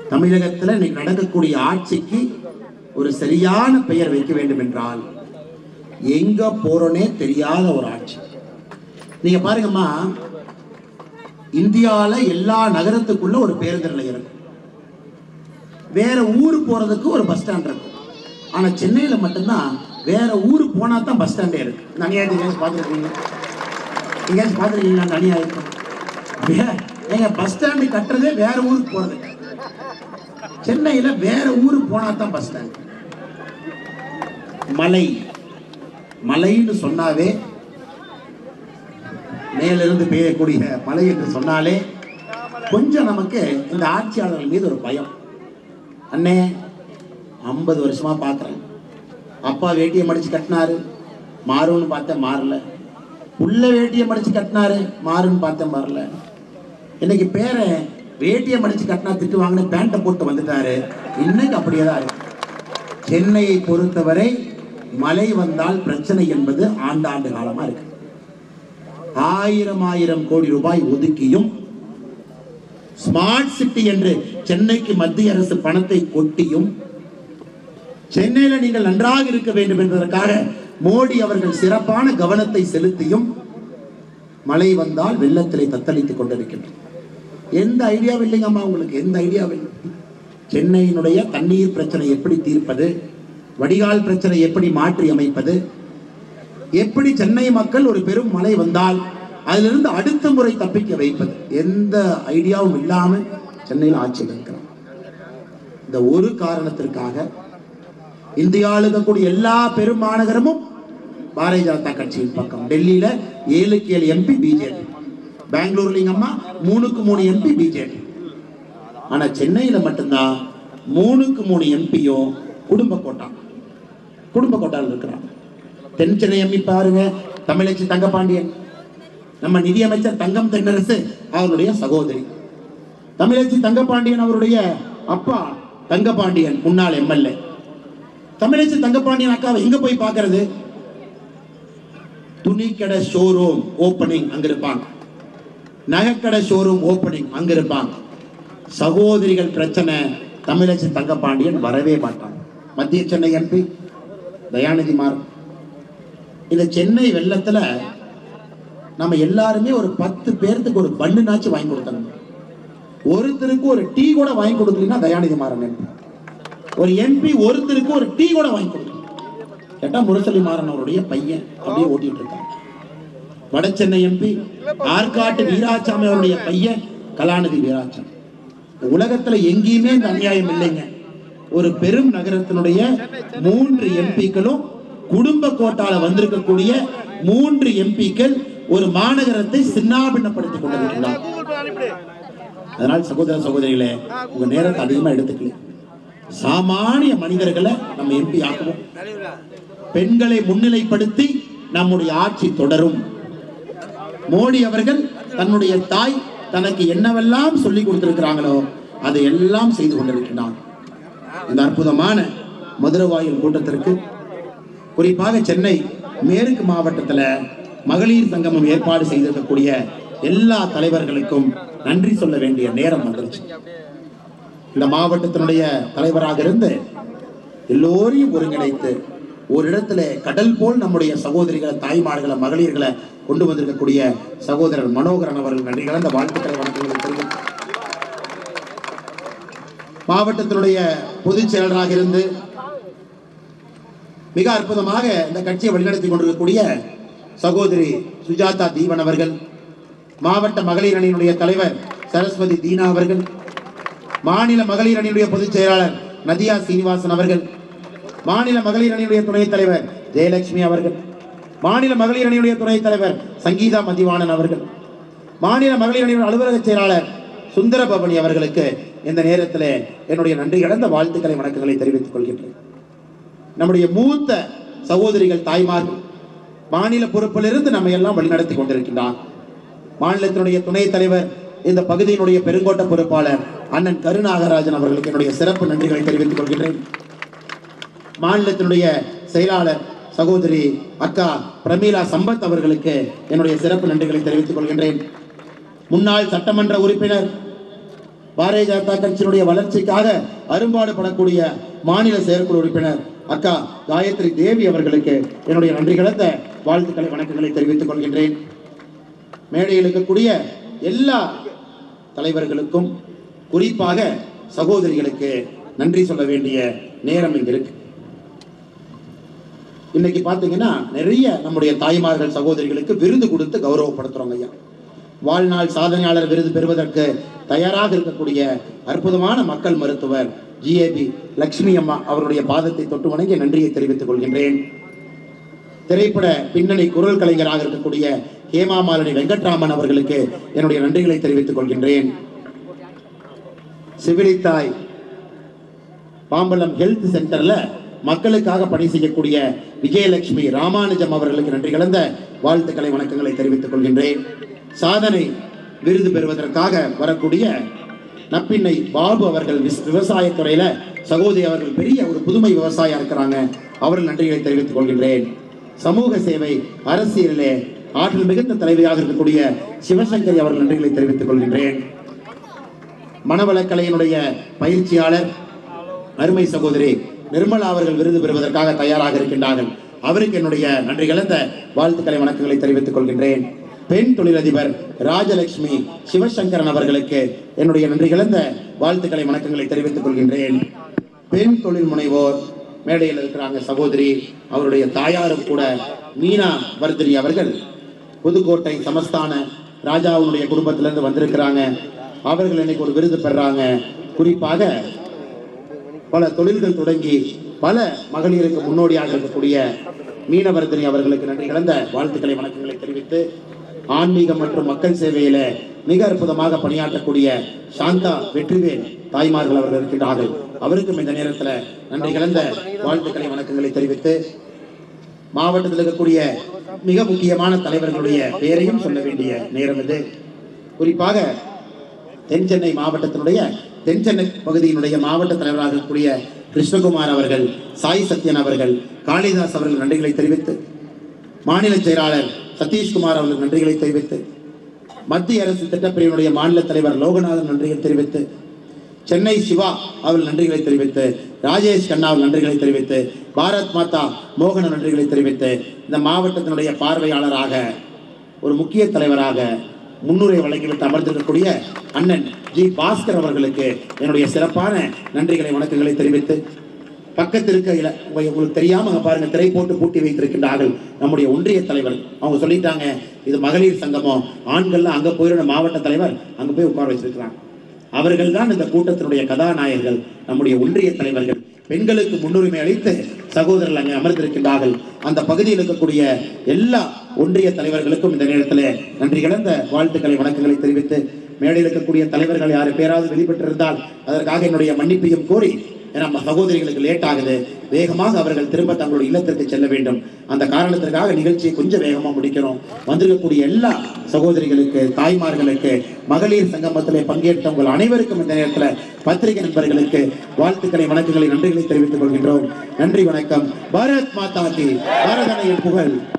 தமிழகத்தில் இன்னைக்கு நடக்கக்கூடிய ஆட்சிக்கு ஒரு சரியான பெயர் வைக்க வேண்டும் என்றால் எங்க போறோனே தெரியாத ஒரு ஆட்சி. நீங்க பாருங்கம்மா, இந்தியாவில் எல்லா நகரத்துக்குள்ள ஒரு பேருந்து நிலையம் இருக்கும், வேற ஊர் போறதுக்கு ஒரு பஸ் ஸ்டாண்ட் இருக்கும். ஆனா சென்னையில் மட்டும்தான் வேற ஊர் போனா தான் பஸ் ஸ்டாண்டே இருக்கு. அநியாயத்தை பார்த்துருக்கீங்க, எங்கேயாச்சும் பார்த்துருக்கீங்களா? அந்த அநியாயம் எங்க பஸ் ஸ்டாண்டு கட்டுறதே வேற ஊருக்கு போறது. சென்னையில வேற ஊருக்கு போனா தான் பஸ் ஸ்டாண்ட். மலை மலைன்னு சொன்னாவே, மேலிருந்து பெய்யக்கூடிய மலை என்று சொன்னாலே கொஞ்சம் நமக்கு இந்த ஆட்சியாளர்கள் மீது ஒரு பயம். அண்ணே 50 வருஷமா பார்க்குறேன், அப்பா வேட்டியை மடிச்சு கட்டினாரு, மாறுன்னு பார்த்தேன் மாறல. உள்ள வேட்டியை மடிச்சு கட்டினாரு, மாறுன்னு பார்த்தேன் மாறல. இன்னைக்கு பேரை வேட்டியை மடிச்சு கட்டினா திட்டு வாங்கின பேண்ட்டை போட்டு வந்துட்டாரு. இன்னைக்கு அப்படியே தான் இருக்கு. சென்னையை பொறுத்தவரை மழை வந்தால் பிரச்சனை என்பது ஆண்டாண்டு காலமா இருக்கு. 1000 கோடி ரூபாய் ஒதுக்கியும் ஸ்மார்ட் சிட்டி என்று சென்னைக்கு மத்திய அரசு பணத்தை கொட்டியும் சென்னையில நீங்கள் நன்றாக இருக்க வேண்டும் என்பதற்காக மோடி அவர்கள் சிறப்பான கவனத்தை செலுத்தியும் மழை வந்தால் வெள்ளத்திலே தத்தளித்துக் கொண்டிருக்கின்றன. எந்த ஐடியாவும் இல்லைங்கம்மா உங்களுக்கு, எந்த ஐடியாவும் இல்லை. சென்னையினுடைய தண்ணீர் பிரச்சனை எப்படி தீர்ப்பது, வடிகால் பிரச்சனை எப்படி மாற்றி அமைப்பது, எப்படி சென்னை மக்கள் ஒரு பெரும் மழை வந்தால் அதிலிருந்து அடுத்த முறை தப்பிக்க வைப்பது, எந்த ஐடியாவும் இல்லாமல் சென்னையில் ஆட்சியில் இருக்கிறோம். இந்த ஒரு காரணத்திற்காக இந்தியாவில் இருக்கக்கூடிய எல்லா பெரும் மாநகரமும் பாரதிய ஜனதா கட்சியின் பக்கம். டெல்லியில 7க்கு 7 எம்பி பிஜேபி, பெங்களூர்ல அம்மா 3க்கு 3 எம்பி பிஜேபி. ஆனா சென்னையில மட்டும்தான் 3க்கு 3 எம்பியும் குடும்ப கோட்டாவில் இருக்கிறாங்க. தென் சென்னை எம்பி பாருங்க, தமிழச்சி தங்கபாண்டியன், நம்ம நிதியமைச்சர் தங்கம் தென்னரசு அவருடைய சகோதரி. தமிழச்சி தங்கபாண்டியன் அவருடைய அப்பா தங்கபாண்டியன் முன்னாள் எம்எல்ஏ. தமிழச்சி தங்கபாண்டியன் அக்காவை எங்க போய் பார்க்கறது? துணிக்கடை ஷோரூம் ஓப்பனிங் அங்க இருப்பாங்க, நகைக்கடை ஷோரூம் ஓப்பனிங் அங்க இருப்பாங்க. சகோதரிகள் பிரச்சனை தமிழச்சி தங்கபாண்டியன் வரவே மாட்டாங்க. மத்திய சென்னை எம்பி தயாநிதி மாறன். இந்த சென்னை வெள்ளத்துல நம்ம எல்லாருமே ஒரு 10 பேர்த்துக்கு ஒரு பண்ணுனாச்சும் வாங்கி கொடுத்தாங்க. ஒருத்தருக்கு ஒரு டீ கூட வாங்கி கொடுக்கலன்னா தயாநிதி மாறன் எம்பி. ஒரு எம்பி ஒருத்தருக்கு ஒரு டீ கூட வாங்கி கொடுக்கல. கேட்டா முரசொலி மாறன் அவருடைய பையன் அப்படியே ஓட்டிட்டு இருக்காங்க. வட சென்னை எம்பி ஆற்காட்டு வீராசாமி அவருடைய பையன் கலாநிதி வீராசாமி. உலகத்துல எங்கேயுமே இந்த அநியாயம் இல்லைங்க. ஒரு பெரும் நகரத்தினுடைய 3 எம்பிக்களும் குடும்ப கோட்டால வந்திருக்கக்கூடிய 3 எம்பிக்கள் ஒரு மாநகரத்தை சின்னாபின்னப்படுத்திக் கொண்டிருக்கிறார். அதனால் சகோதர சகோதரிகளே, உங்க நேரத்தை அதிகமா எடுத்துக்கல. சாமானிய மனிதர்களை நம்ம எம்பி ஆக்குவோம். பெண்களை முன்னிலைப்படுத்தி நம்முடைய ஆட்சி தொடரும். மோடி அவர்கள் தன்னுடைய தாய் தனக்கு என்னவெல்லாம் சொல்லி கொடுத்திருக்கிறாங்களோ அதை எல்லாம் செய்து கொண்டிருக்கிறார். இந்த அற்புதமான மதுரவாயில் கூட்டத்திற்கு, குறிப்பாக சென்னை மேற்கு மாவட்டத்தில் மகளிர் சங்கமம் ஏற்பாடு செய்திருக்கக்கூடிய எல்லா தலைவர்களுக்கும் நன்றி சொல்ல வேண்டிய நேரம் வந்துருச்சு. இந்த மாவட்டத்தினுடைய தலைவராக இருந்து எல்லோரையும் ஒருங்கிணைத்து ஒரு இடத்துல கடல் போல் நம்முடைய சகோதரிகளை, தாய்மார்களை, மகளிர்களை கொண்டு வந்திருக்கக்கூடிய சகோதரர் மனோகரன் அவர்கள் நன்றி கலந்த வாழ்த்துக்களை வணக்கங்களை தெரிவித்து, மாவட்டத்தினுடைய பொதுச் செயலராக இருந்து மிக அற்புதமாக இந்த கட்சியை வழிநடத்தி கொண்டிருக்கக்கூடிய சகோதரி சுஜாதா தீவன் அவர்கள், மாவட்ட மகளிர் அணியினுடைய தலைவர் சரஸ்வதி தீனா அவர்கள், மாநில மகளிர் அணியுடைய பொதுச் செயலாளர் நதியா சீனிவாசன் அவர்கள், மாநில மகளிர் அணியுடைய துணைத் தலைவர் ஜெயலட்சுமி அவர்கள், மாநில மகளிர் அணியுடைய துணைத் தலைவர் சங்கீதா மதிவாணன் அவர்கள், மாநில மகளிர் அணியுடைய அலுவலக செயலாளர் சுந்தர பவனி அவர்களுக்கு இந்த நேரத்தில் என்னுடைய நன்றி கடந்த வாழ்த்துக்களை வணக்கங்களை தெரிவித்துக் கொள்கின்றேன். நம்முடைய மூத்த சகோதரிகள், தாய்மார்கள் மாநில பொறுப்பிலிருந்து நம்ம எல்லாம் வழிநடத்தி கொண்டிருக்கின்றார். மாநிலத்தினுடைய துணைத் தலைவர், இந்த பகுதியினுடைய பெருங்கோட்ட பொறுப்பாளர் அண்ணன் கருநாகராஜன் அவர்களுக்கு என்னுடைய சிறப்பு நன்றிகளை தெரிவித்துக் கொள்கின்றேன். மாநிலத்தினுடைய செயலாளர் சகோதரி அக்கா பிரமீளா சம்பத் அவர்களுக்கு என்னுடைய சிறப்பு நன்றிகளை தெரிவித்துக் கொள்கின்றேன். முன்னாள் சட்டமன்ற உறுப்பினர் பாரதிய ஜனதா கட்சியினுடைய வளர்ச்சிக்காக அரும்பாடுபடக்கூடிய மாநில செயற்குழு உறுப்பினர் அக்கா காயத்ரி தேவி அவர்களுக்கு என்னுடைய நன்றி கலந்த வாழ்த்துக்களை வணக்கங்களை தெரிவித்துக் கொள்கின்றேன். மேடையில் இருக்கக்கூடிய எல்லா தலைவர்களுக்கும் குறிப்பாக சகோதரிகளுக்கு நன்றி சொல்ல வேண்டிய நேரம் இங்க இருக்கு. இன்னைக்கு பாத்தீங்கன்னா நிறைய நம்முடைய தாய்மார்கள் சகோதரிகளுக்கு விருது கொடுத்து கௌரவப்படுத்துறோங்க ஐயா. வாழ்நாள் சாதனையாளர் விருது பெறுவதற்கு தயாராக இருக்கக்கூடிய அற்புதமான மக்கள் மருத்துவர் GAB லட்சுமி அம்மா அவருடைய பாதத்தை தொட்டு வணங்கி நன்றியை தெரிவித்துக் கொள்கின்றேன். திரைப்பட பின்னணி குரல் கலைஞராக இருக்கக்கூடிய ஹேமாமாலினி வெங்கட்ராமன் அவர்களுக்கு என்னுடைய நன்றிகளை தெரிவித்துக் கொள்கின்றேன். சிவிலித்தாய் பாம்பலம் ஹெல்த் சென்டர்ல மக்களுக்காக பணி செய்யக்கூடிய விஜயலட்சுமி ராமானுஜம் அவர்களுக்கு நன்றி கலந்த வாழ்த்துக்களை வணக்கங்களை தெரிவித்துக் கொள்கின்றேன். சாதனை விருது பெறுவதற்காக வரக்கூடிய நப்பிண்ணை பாபு அவர்கள் விவசாயத்துறையில சகோதரி அவர்கள் பெரிய ஒரு புதுமை விவசாயியா இருக்கிறாங்க, அவர்கள் நன்றிகளை தெரிவித்துக் கொள்கின்றேன். சமூக சேவை அரசியலிலே ஆற்றல் மிகுந்த தலைவியாக இருக்கக்கூடிய சிவசங்கரி அவர்கள் நன்றிகளை தெரிவித்துக் கொள்கின்றேன். மனவளக்கலையினுடைய பயிற்சியாளர் அருமை சகோதரி நிர்மலா அவர்கள் விருது பெறுவதற்காக தயாராக இருக்கின்றார்கள், அவருக்கு என்னுடைய நன்றி கலந்த வாழ்த்துக்களை வணக்கங்களை தெரிவித்துக் கொள்கின்றேன். பெண் தொழிலதிபர் ராஜலட்சுமி சிவசங்கரன் அவர்களுக்கு என்னுடைய நன்றி கலந்த வாழ்த்துக்களை வணக்கங்களை தெரிவித்துக் கொள்கின்றேன். பெண் தொழில் முனைவோர் மேடையில் இருக்கிறாங்க சகோதரி, அவருடைய தாயாரும் கூட மீனா வர்தினி அவர்கள் புதுக்கோட்டை சமஸ்தான ராஜாவுடைய குடும்பத்திலிருந்து வந்திருக்கிறாங்க, அவர்கள் இன்னைக்கு ஒரு விருது பெறாங்க. குறிப்பாக பல தொழில்கள் தொடங்கி பல மகளிருக்கு முன்னோடியாக இருக்கக்கூடிய மீனவர்தினி அவர்களுக்கு நன்றி கலந்த வாழ்த்துக்களை வணக்கங்களை தெரிவித்து, ஆன்மீகம் மற்றும் மக்கள் சேவையில மிக அற்புதமாக பணியாற்றக்கூடிய சாந்தா வெற்றிவேல் தாய்மார்கள் அவர்கள் இருக்கின்றார்கள், அவருக்கும் இந்த நேரத்தில் நன்றி கலந்த வாழ்த்துக்களை வணக்கங்களை தெரிவித்து, மாவட்டத்தில் இருக்கக்கூடிய மிக முக்கியமான தலைவர்களுடைய பெயரையும் சொல்ல வேண்டிய நேரம் இது. குறிப்பாக தென்சென்னை மாவட்டத்தினுடைய தென்சென்னை பகுதியினுடைய மாவட்ட தலைவராக இருக்கக்கூடிய கிருஷ்ணகுமார் அவர்கள், சாய் சத்யன் அவர்கள், காளிதாஸ் அவர்கள் நன்றிகளை தெரிவித்து, மாநில செயலாளர் சதீஷ்குமார் அவர்கள் நன்றிகளை தெரிவித்து, மத்திய அரசு திட்டப்பிரிவினுடைய மாநில தலைவர் லோகநாதன் நன்றிகளை தெரிவித்து, சென்னை சிவா அவர்கள் நன்றிகளை தெரிவித்து, ராஜேஷ் கண்ணா அவர்கள் நன்றிகளை தெரிவித்து, பாரத் மாதா மோகன நன்றிகளை தெரிவித்து, இந்த மாவட்டத்தினுடைய பார்வையாளராக ஒரு முக்கிய தலைவராக முன்னுரை வழங்கிவிட்டு அமர்ந்திருக்கக்கூடிய அண்ணன் ஜி பாஸ்கர் அவர்களுக்கு என்னுடைய சிறப்பான நன்றிகளை வணக்கங்களை தெரிவித்து, பக்கத்திற்கு உங்களுக்கு தெரியாம பாருங்க திரை போட்டு பூட்டி வைத்திருக்கின்றார்கள் நம்முடைய ஒன்றிய தலைவர். அவங்க சொல்லிட்டாங்க இது மகளிர் சங்கமம், ஆண்கள்லாம் அங்க போயிட மாவட்ட தலைவர் அங்க போய் உட்கார வச்சிருக்கிறாங்க. அவர்கள் தான் இந்த கூட்டத்தினுடைய கதாநாயகர்கள், நம்முடைய ஒன்றிய தலைவர்கள். பெண்களுக்கு முன்னுரிமை அளித்து சகோதரர்கள் அங்கே அமர்ந்திருக்கின்றார்கள். அந்த பகுதியில் இருக்கக்கூடிய எல்லா ஒன்றிய தலைவர்களுக்கும் இந்த நேரத்தில் நன்றி கலந்த வாழ்த்துக்களை வணக்கங்களை தெரிவித்து, மேடையில் இருக்கக்கூடிய தலைவர்கள் யாரு பேராவது வெளிப்பட்டிருந்தால் அதற்காக என்னுடைய மன்னிப்பையும் கோரி, நம்ம சகோதரிகளுக்கு லேட் ஆகுது, வேகமாக அவர்கள் திரும்ப தங்களுடைய இல்லத்திற்கு செல்ல வேண்டும், அந்த காரணத்திற்காக நிகழ்ச்சியை கொஞ்சம் வேகமாக முடிக்கிறோம். வந்திருக்கக்கூடிய எல்லா சகோதரிகளுக்கு, தாய்மார்களுக்கு, மகளிர் சங்கமத்திலே பங்கேற்ற உங்கள் அனைவருக்கும் இந்த நேரத்தில் பத்திரிகை நண்பர்களுக்கு வாழ்த்துக்களை வணக்கங்களை நன்றிகளை தெரிவித்துக் கொள்கின்றோம். நன்றி, வணக்கம். பாரத் மாதா கி, பாரத அன்னையின் புகழ்.